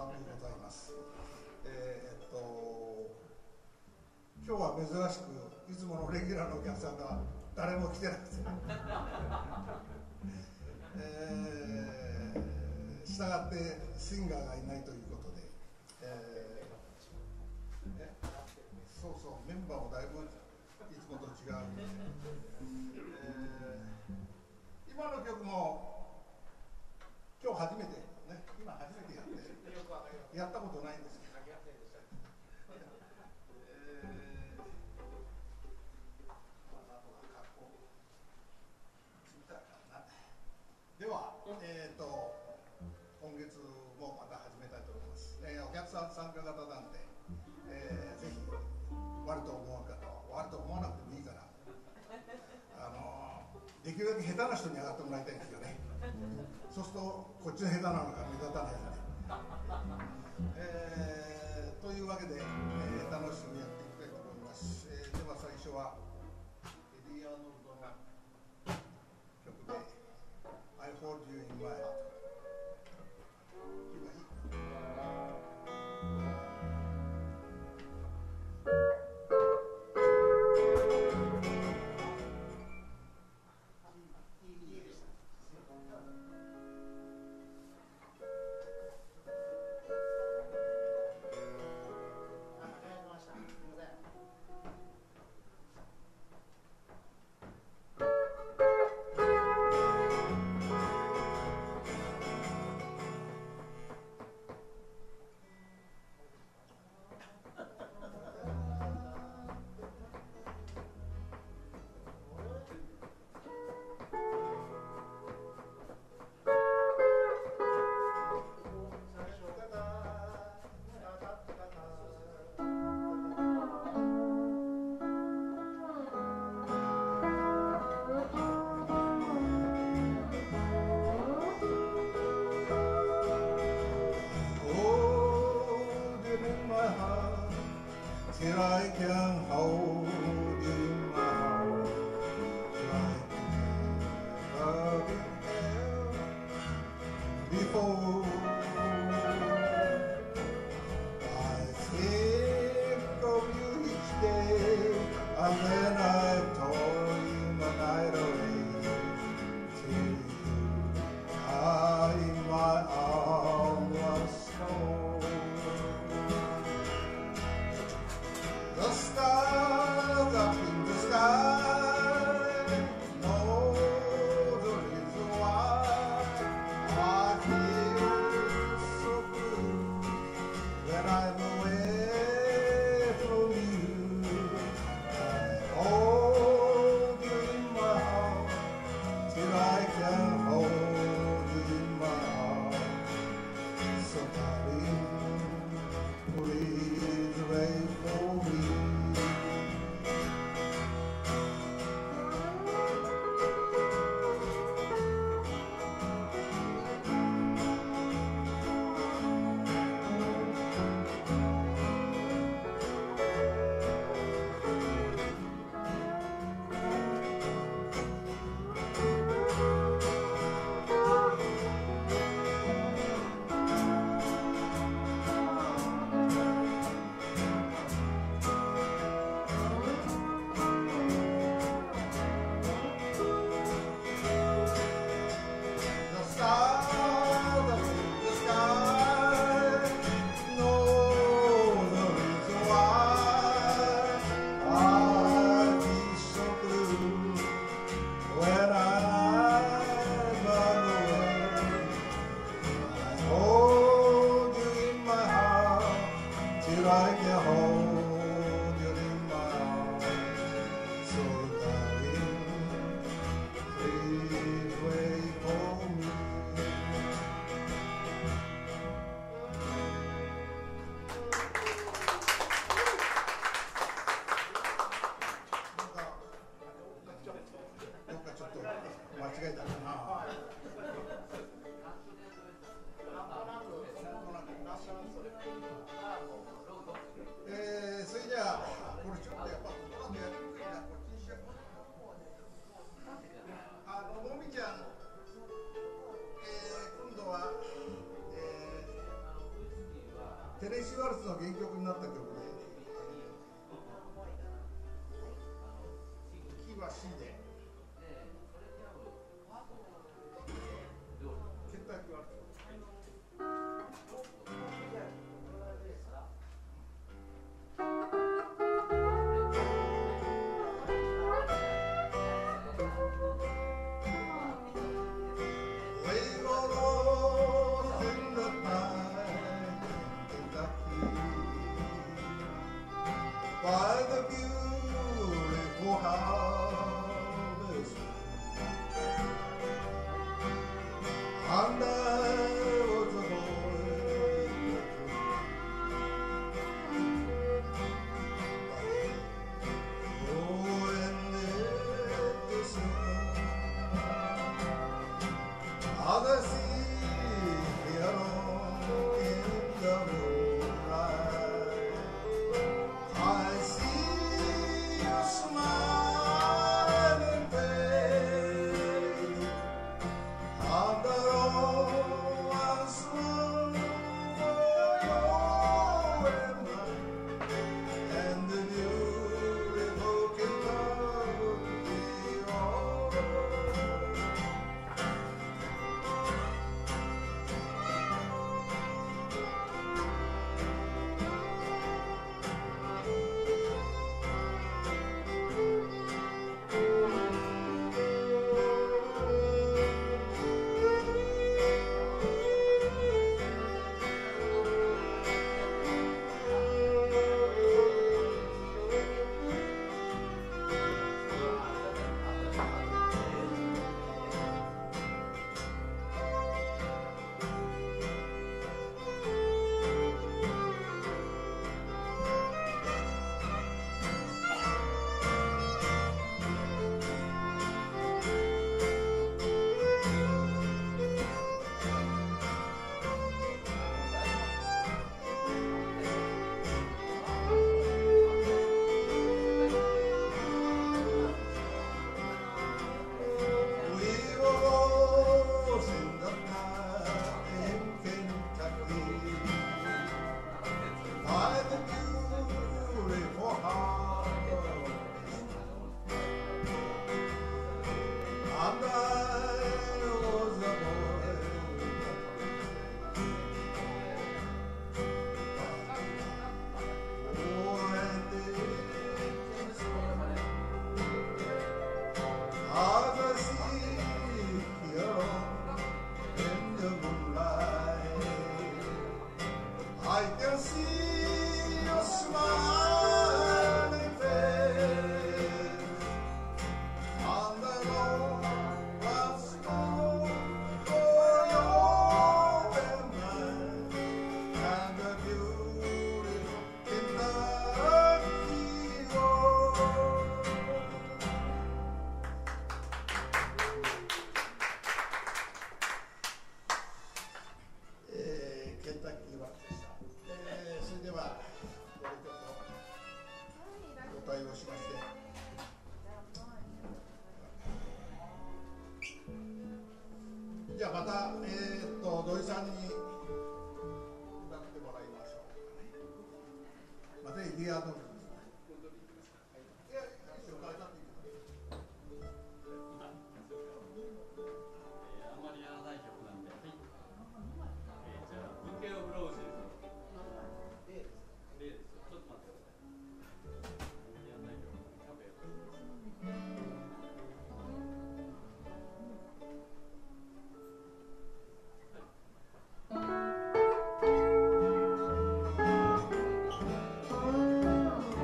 でございます。今日は珍しくいつものレギュラーのお客さんが誰も来てなくてしたがってシンガーがいないということで、そうそう、メンバーもだいぶいつもと違うんで、今の曲も今日初めてね、今初めてやったことないんですけど、では、今月もまた始めたいと思います。お客さん参加型なんで、ぜひ悪と思う方は悪と思わなくてもいいからできるだけ下手な人に上がってもらいたいんですよね。そうするとこっちの下手なのが目立たないので、というわけで、楽しくやっていきたいと思います。では最初はエディ・アーノルドの曲でI hold you in my heart。 Till I can hold you in my heart like never before. I think of you each day, and then I told you the night away till you are in my arms once more. The stars up in the sky know the reason why I feel so blue when I'm away from you. I hold you in my heart till I can hold you in my heart. So darling, please wait for me. I can hold you in my arms, so darling, please wait for me. どっかちょっと間違えたかな。 テネシーワルツの原曲になった曲で、キーは C で、ケンタッキーワルツ。By the beautiful harvest, and I was a boy. Oh, and the sun, as I see here in the moonlight, I see your smiling face, and the romance for your and the beautiful Kentucky road. We were lost in the night in Kentucky, by the beautiful harvest, and I was a boy. Oh, and it as I see here in the moonlight, I can see your smiling face, and I know what's more for your memory, and the beautiful Kentucky road. ケンタッキーワルツでした。それではこれちょっとご対応しまして、じゃあまた土井さんに歌ってもらいましょうかね。またエリアドルですね。いや、一緒に歌っていいですか。 あんまりやらない曲なんで、じゃあ文系をブローシーズ例ですよ。ちょっと待ってください。あんまりやらない曲なんで、カフェやってみます。はい。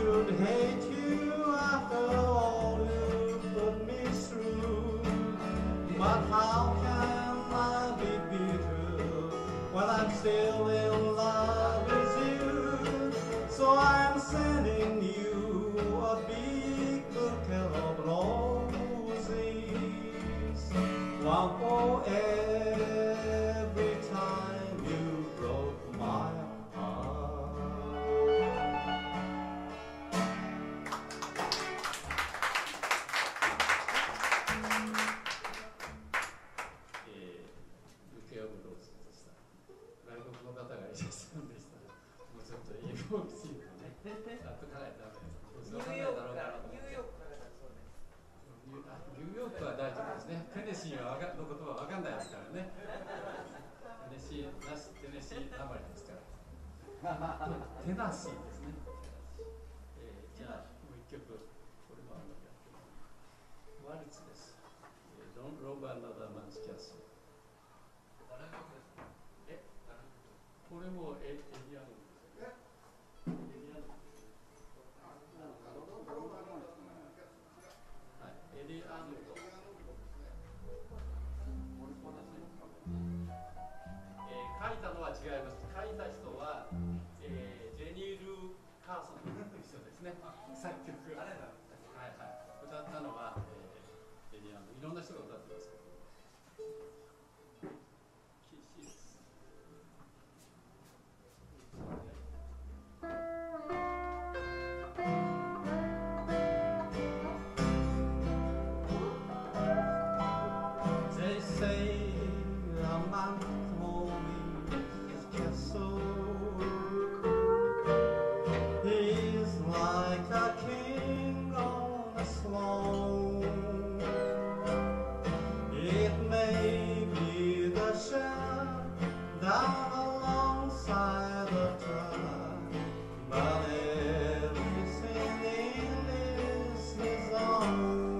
should hate you after all you put me through. But how can I be bitter when I'm still in love with you? So I'm sending you a big bouquet of roses, one for every time you broke my heart. ブケオブローズでした。外国の方がいらっしゃるんでしたら、もうちょっと英語をきちんとね、書かないとダメです。ニューヨークからそうです。ニューヨークは大丈夫ですね。テネシーのことは分かんないですからね。テネシーなし、テネシーなまりですから。テナシーですね。じゃあもう一曲、これもワルツです。Don't rob another man's castle。これもエリアのエリアの書いたのは違います。書いた人は、ジェニー・ルー・カーソンという人ですね。作曲はいはい、歌ったのは、エリアのいろんな人が歌ってますけどキシス They say a man owning his castle, he's like a king on a throne. It may be the shell down alongside the track, but everything in it is his own.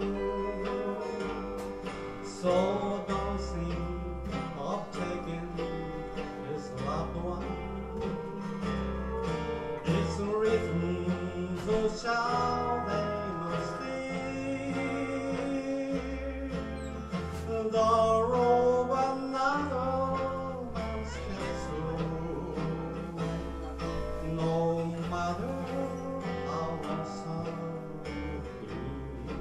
So don't think of taking his loved one. It's written, so shall they not steal. Don't rob another man's castle, no matter how sad it is.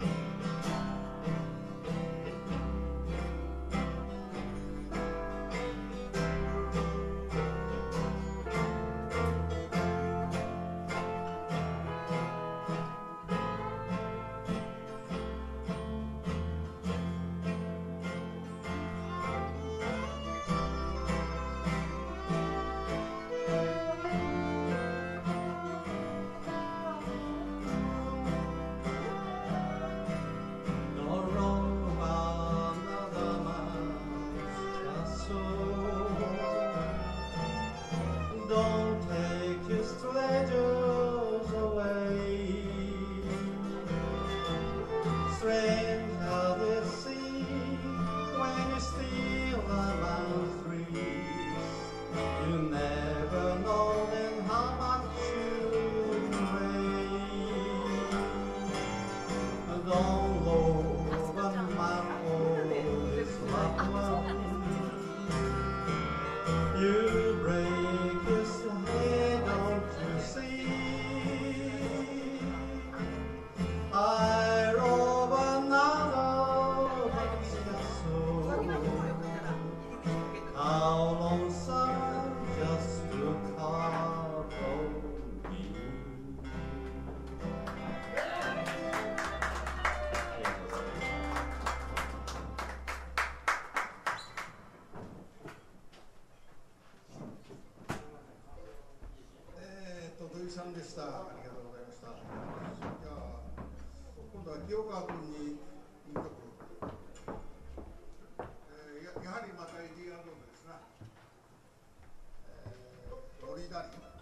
さんでした。ありがとうございました。じゃあ今度は清川君に2曲、やはりまたエディ・アンドルですな、ロリダリー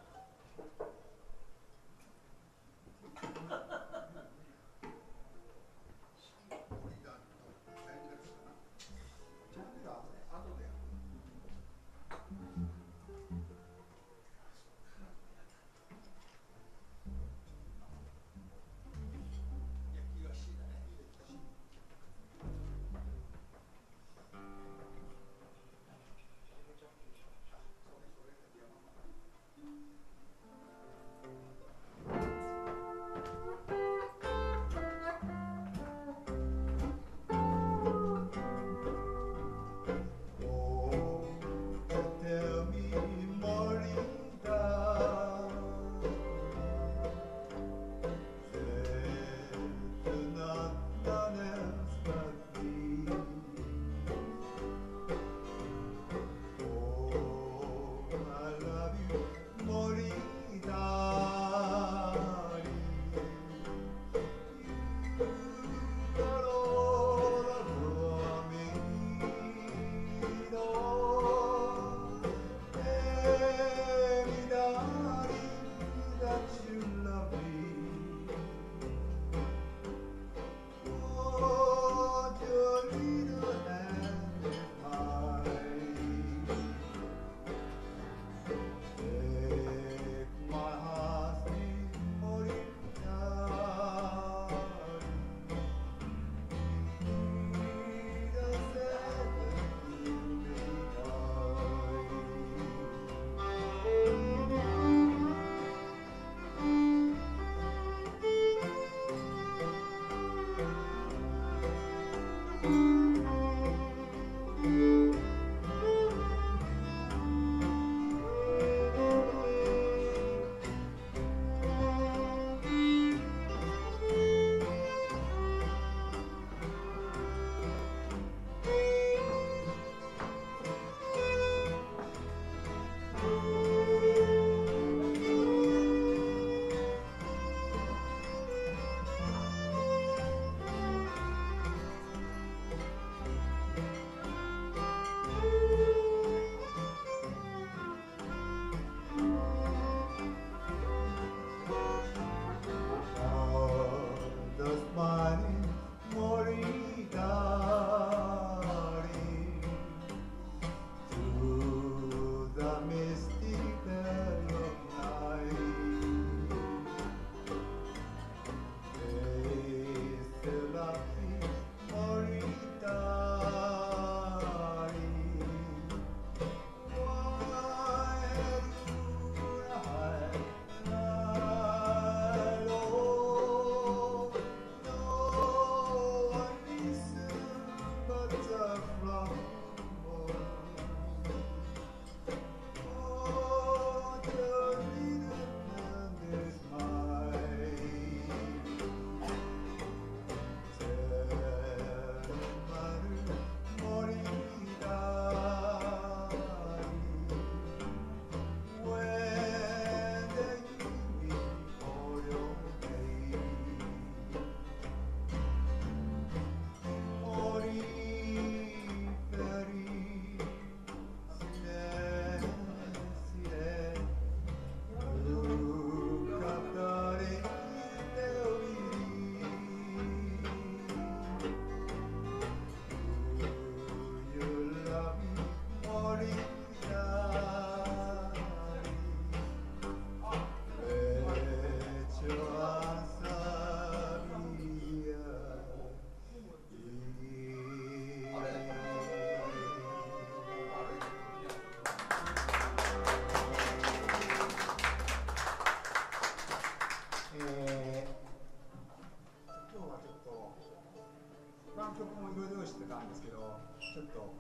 今日はちょっと他の曲もいろいろ用意してたんですけど、ちょっと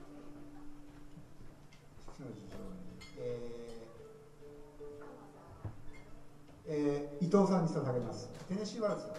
父の事情に、伊藤さんに捧げますテネシーワルツ。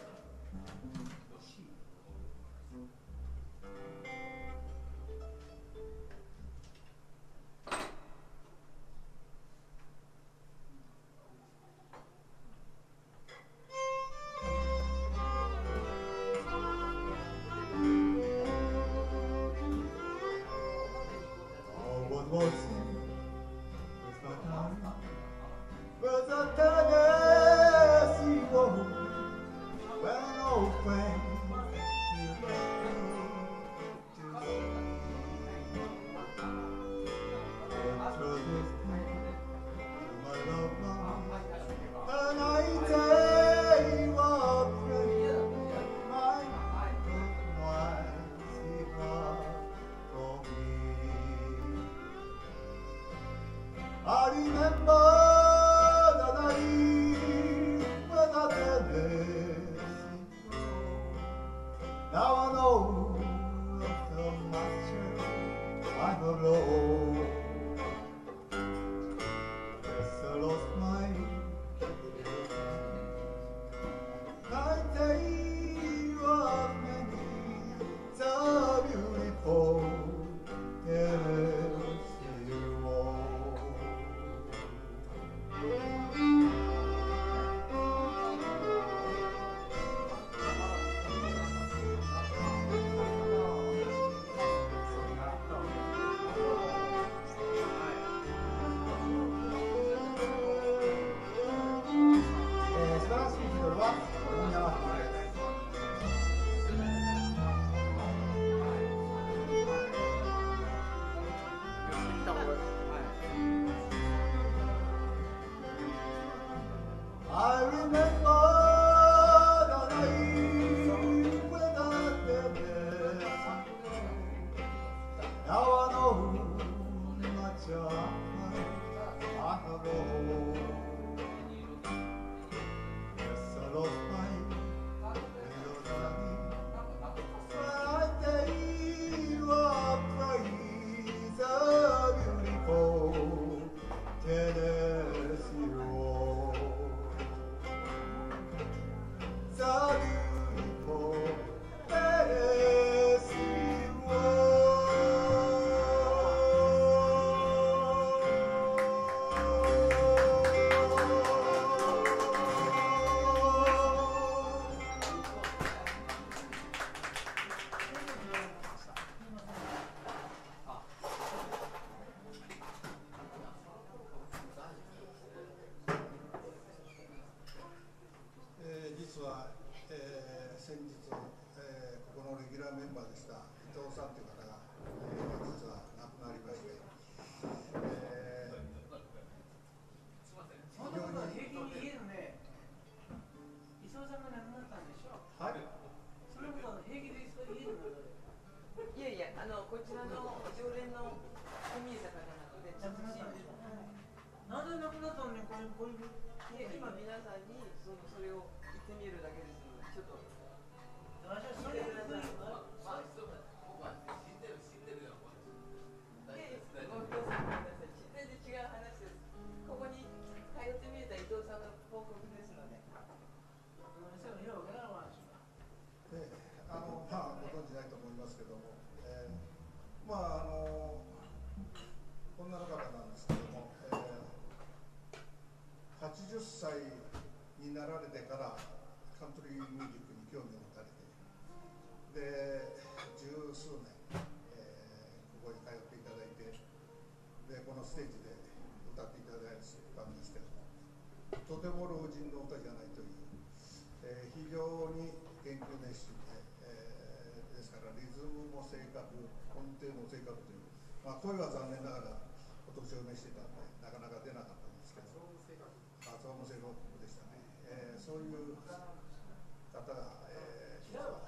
80歳になられてからカントリーミュージックに興味を持たれて、で十数年、ここに通っていただいて、でこのステージで歌っていただいたんですけども、とても老人の歌じゃないという、非常に研究熱心で、ですからリズムも正確、音程も正確という、声は残念ながらお年を召してたんでなかなか出なかったんですけど、発音も正確でしたね。そういう方が、実は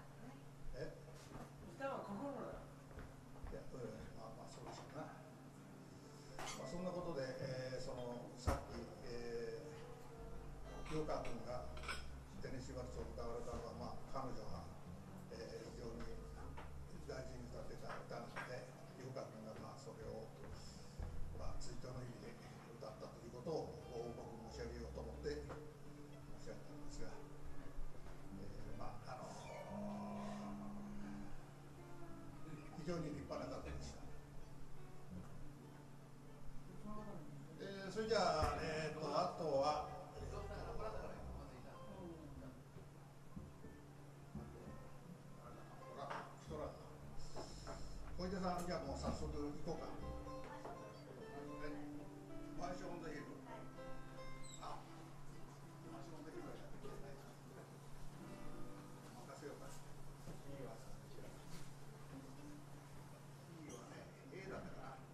歌は心だ。 いや、そうですかな。そんなことで、そのさっき、よかっ君がテネシー・ワルツを歌われたのは、彼女が、非常に大事に歌ってた歌なので、湯川君がそれを、追悼の意味で歌ったということをご報告申し上げようと思って申し上げたんですが、非常に立派な方でした。それじゃあ、あとは小出さん、じゃあもう早速行こうか。マンションオンザヒル。マンションオンザヒルはやってきてないな。任せようか。いいわ、いいわね。A だったかな。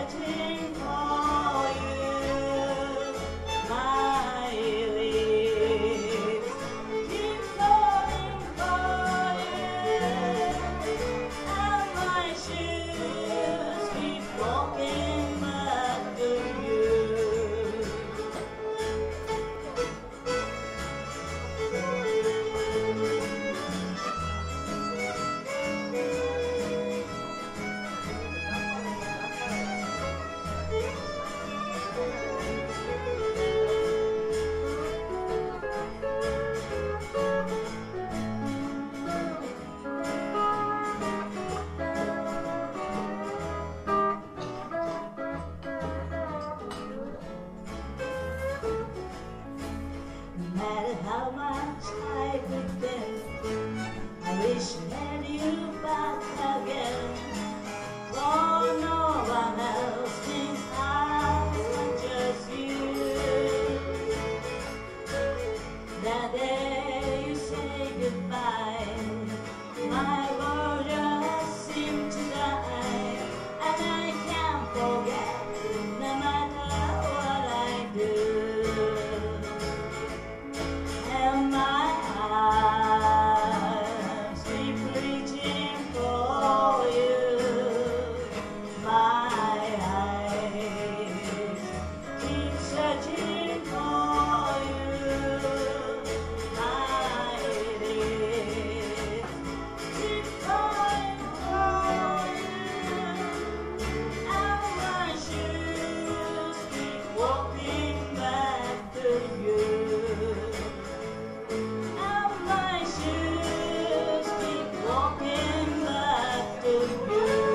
searching for you. My lips keep calling for you, and my shoes keep walking back to you. No matter how much I pretend, I wish I had you back again. For no one else thinks as much as you. That day you say goodbye, my world just seemed to die, and I can't forget no matter what I do. And my arms keep reaching for you. My eyes keep searching for you. My lips keep calling for you. And my shoes keep walking back to you. And my shoes keep walking back to you.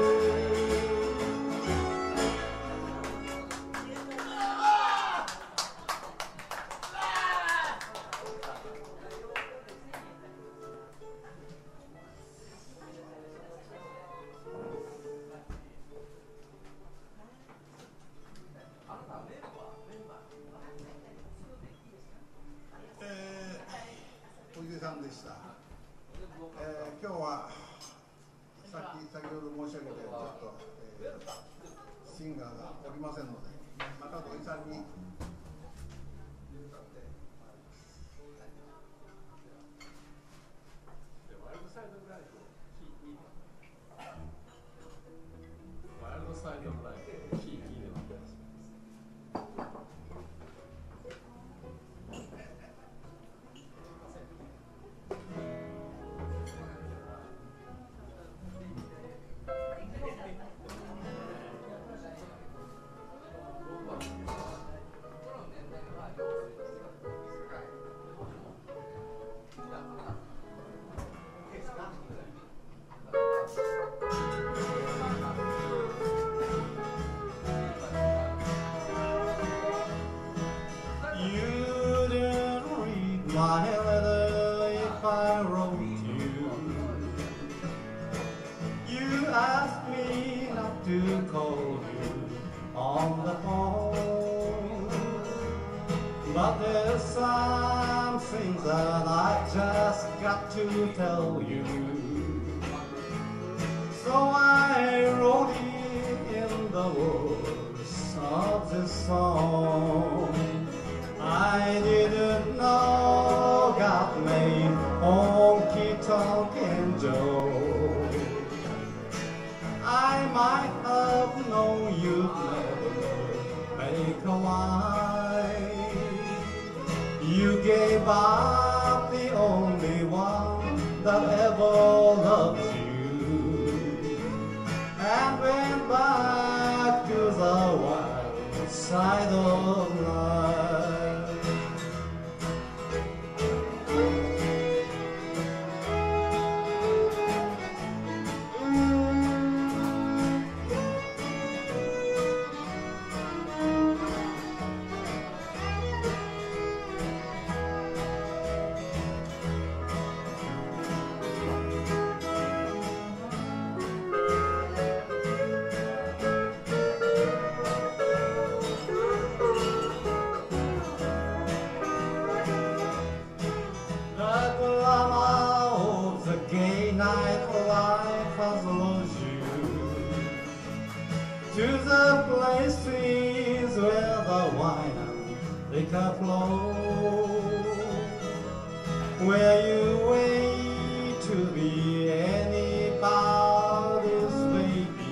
小池さんでした。今日は先ほど申し上げたようにちょっと、シンガーがおりませんので、また土井さんにワイルドサイドブライドキーワイルドサイドブライドキーでお願いします。 You didn't read my letter if I wrote you. You asked me not to call you on the phone, but there's some things that I just got to tell you. So I wrote it in the words of this song. I didn't know God made honky tonk and Joe. I might have known you'd never make a wife. You gave up the only one that ever loved you, and went back to the wild side of life. to the places where the wine and liquor flow, where you wait to be anybody's baby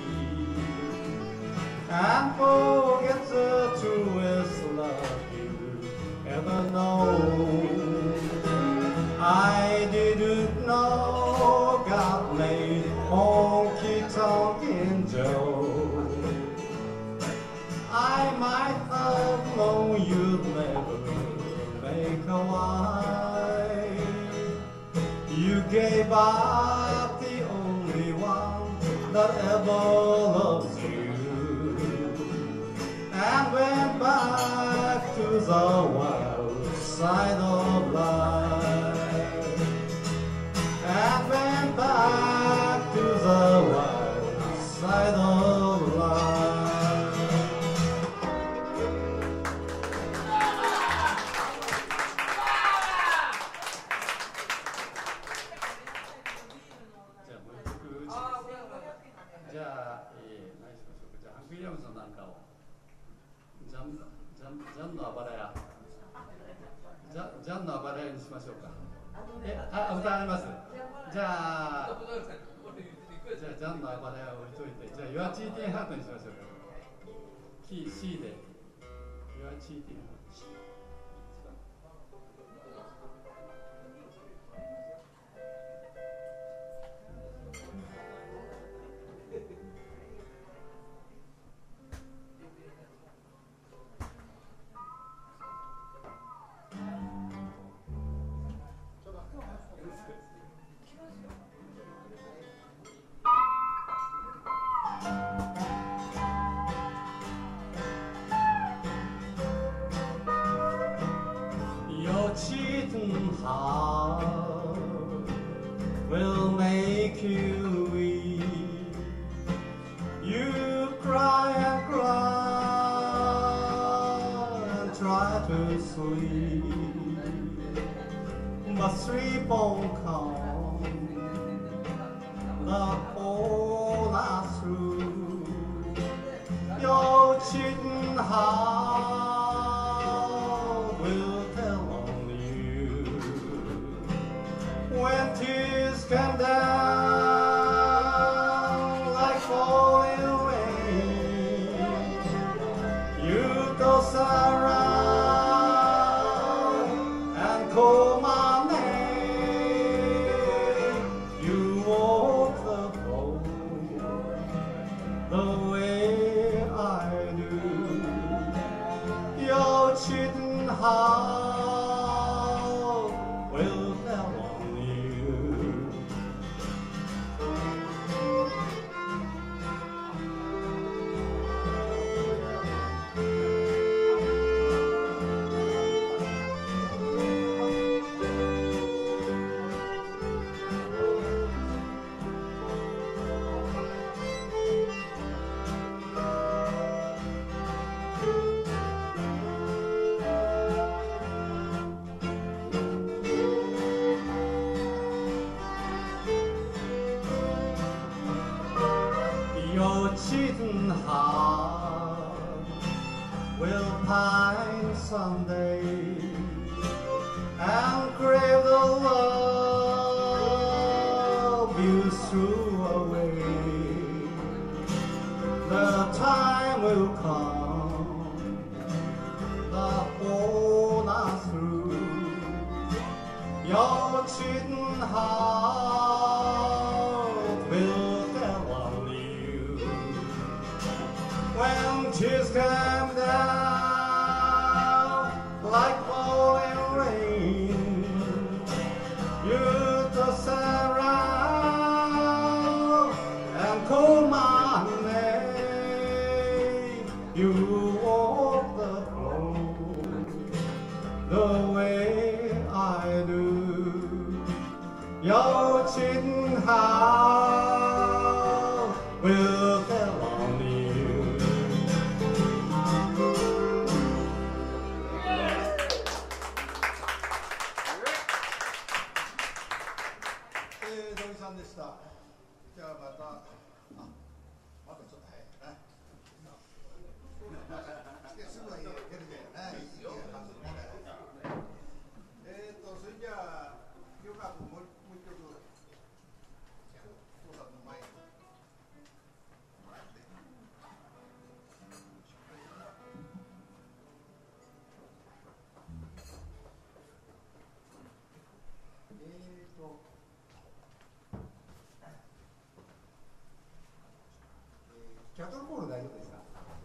and forget the truest love you ever know. I didn't know God made honky-tonkin' Joe. I might have known you'd never make a wife. You gave up the only one that ever loves you and went back to the wild side of life. And went back to the wild side of life. じゃあ、何しましょうか。じゃあ、ハンク・ウィリアムズのなんかを。ジャンのあばらや。ジャンのあばらやにしましょうか。歌われます。じゃあ、ジャンのあばらやを置いといて、じゃあ、Your Cheating Heart にしましょうか。キー C で。Your Cheating Heart。 Your cheating heart will make you weep. You cry and cry and try to sleep, but sleep won't come. The whole night through, your cheating heart will tell on you when tears come down like falling rain. You toss around and call my name. You walk the floor the way I do. Your cheating heart will tell on you. Your cheating heart will pine someday and crave the love you threw away. The time will come, the whole night through. Your cheating heart will tell on you when tears come down like falling rain. You toss around and call my name. You walk the floor the way I do. Your cheating heart will tell on you. 土井さんでした。じゃあまたちょっと早いかな。 キャトルコール大丈夫ですか？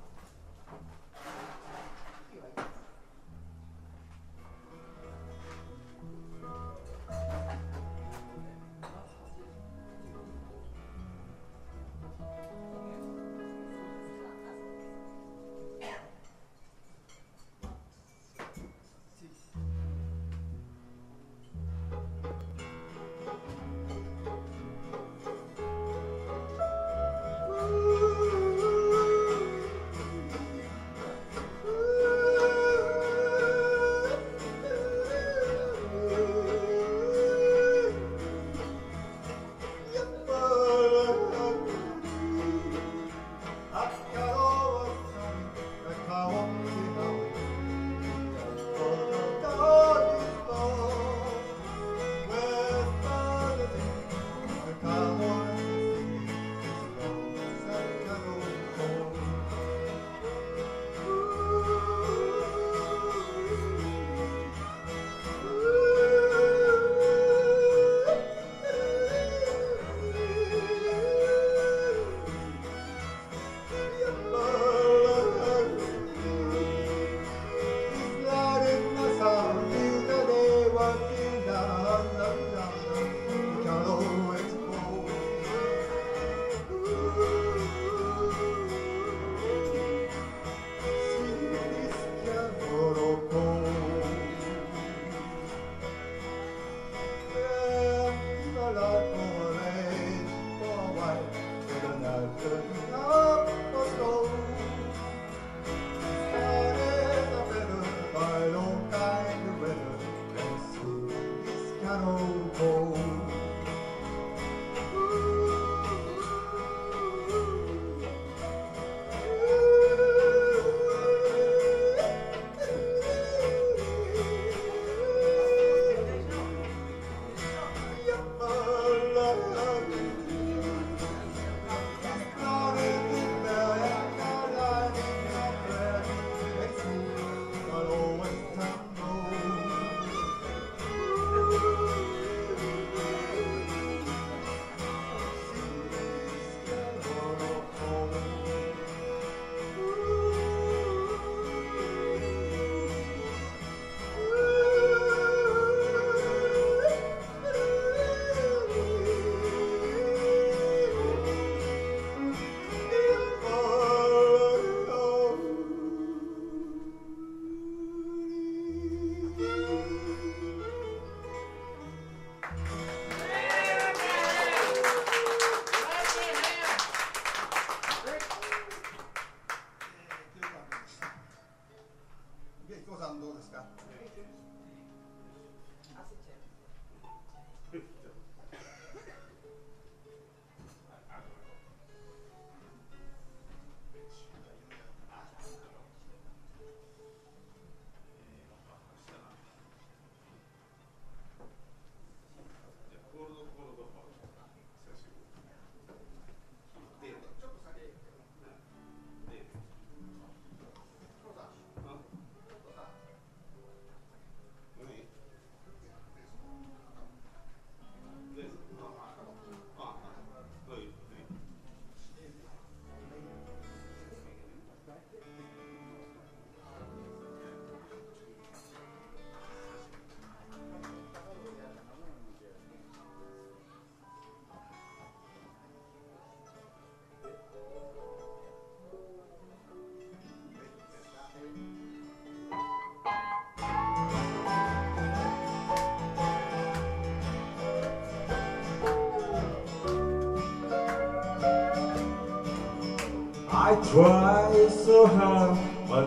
I try so hard, but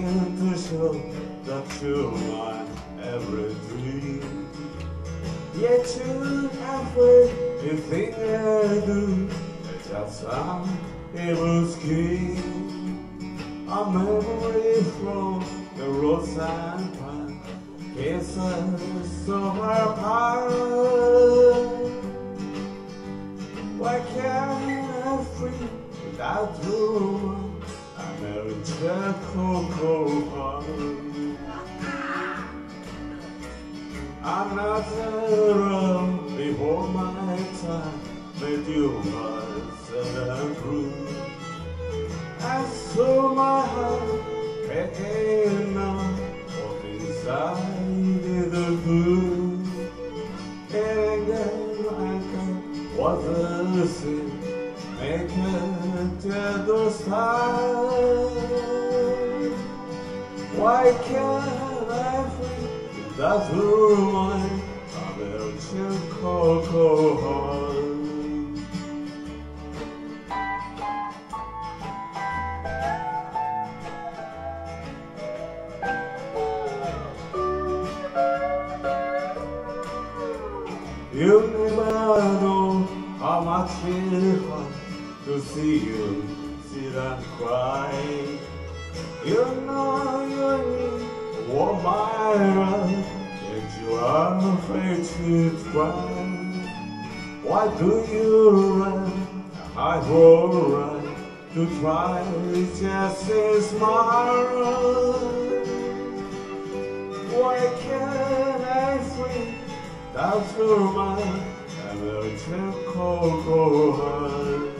to show that you're my every dream. Yet you everything I do, just some evil scheme. A memory from the roadside park, kisses of our heart. Why can't I free? Without you, I'm a Coco party. I'm not around before my time, made you myself prove. So my heart became numb, what inside the blue. And again I was the same, making to the stars. Why can't I feel that woman? I melt your cocoa heart. You never know how much it hurts to see you sit and cry. You know you need a woman, yet you are afraid to try. Why do you run, hide or run, to try just to smile? Why can't I free that's your mind, and let your cocoa heart.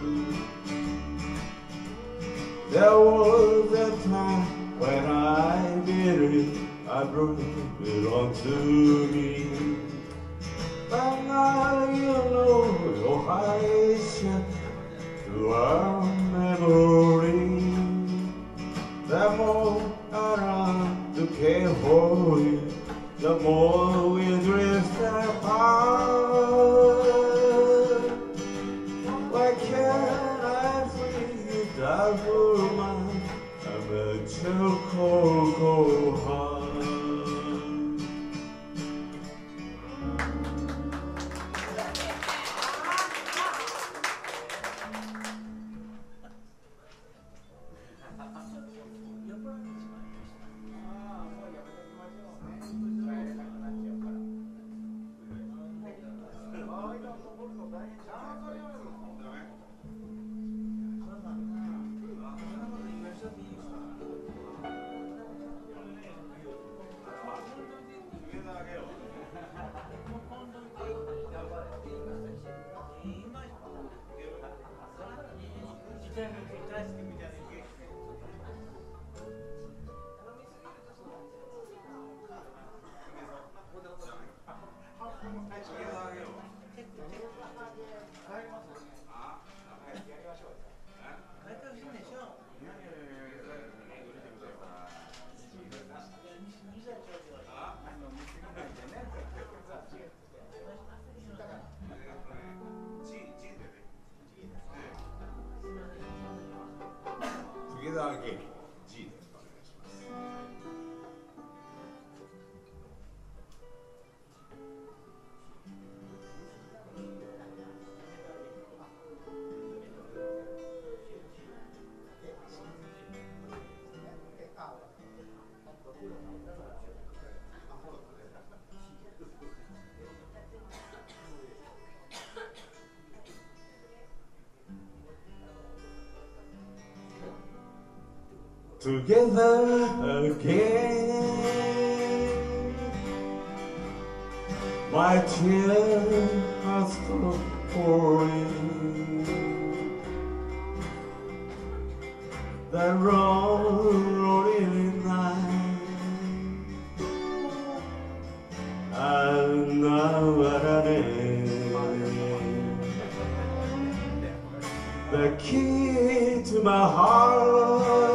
There was a time when I believed I brought it on to me. But now you know your eyes to our memory. The more around to care for you, the more we drift apart. Why can't I free that woman? I'm a cocoa heart. Together again, my tears have stopped pouring. The rolling night, and now at an end, the key to my heart.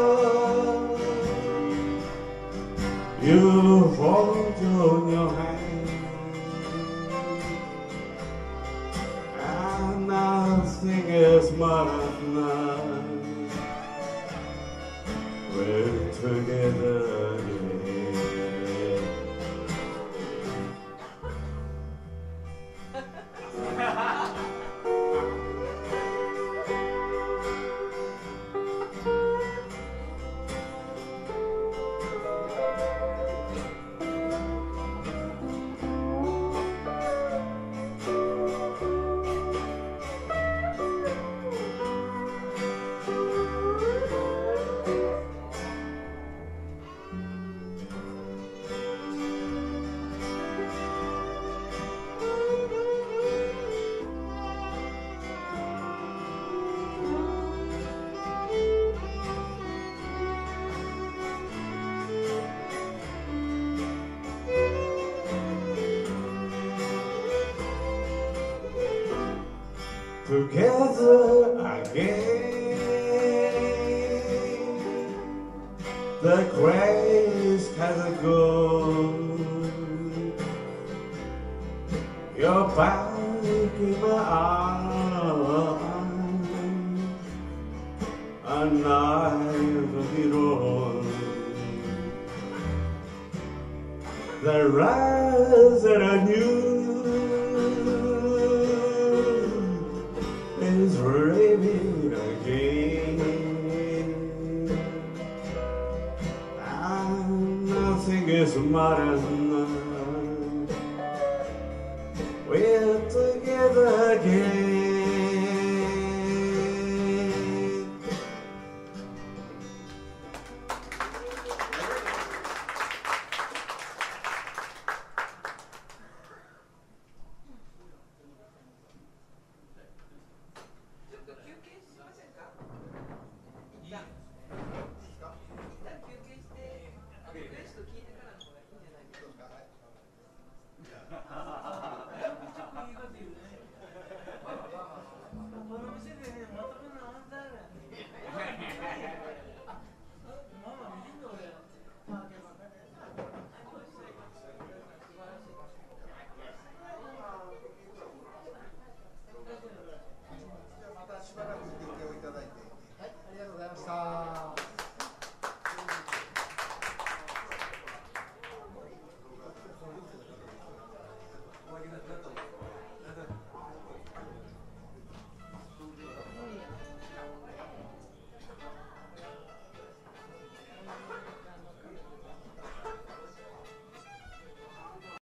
You hold on your hand, and nothing is matters now. We're together again. the grace has a gold. Your body keep my eye, a knife of the road. The rise that I knew is raving again. And nothing is modern.